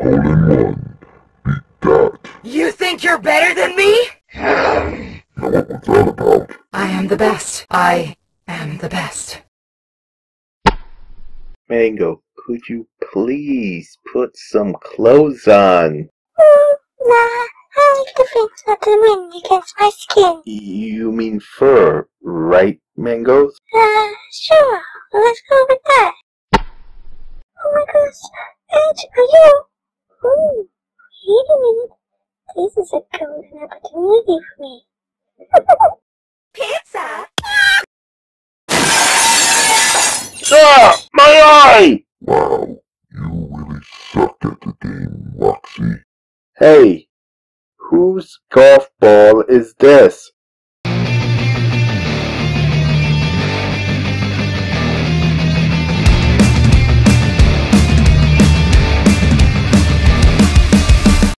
hole-in-one. Beat that. You think you're better than me? Now what was that about? I am the best. I am the best. Mango, could you please put some clothes on? Nah, I like the things that the wind against my skin. You mean fur, right, Mangoes? Sure, let's go with that. Oh my gosh, Edge, are you? Ooh, wait a minute. This is a golden opportunity for me. Pizza? Ah! My eye! Wow, you really suck at the game, Roxy. Hey, whose golf ball is this?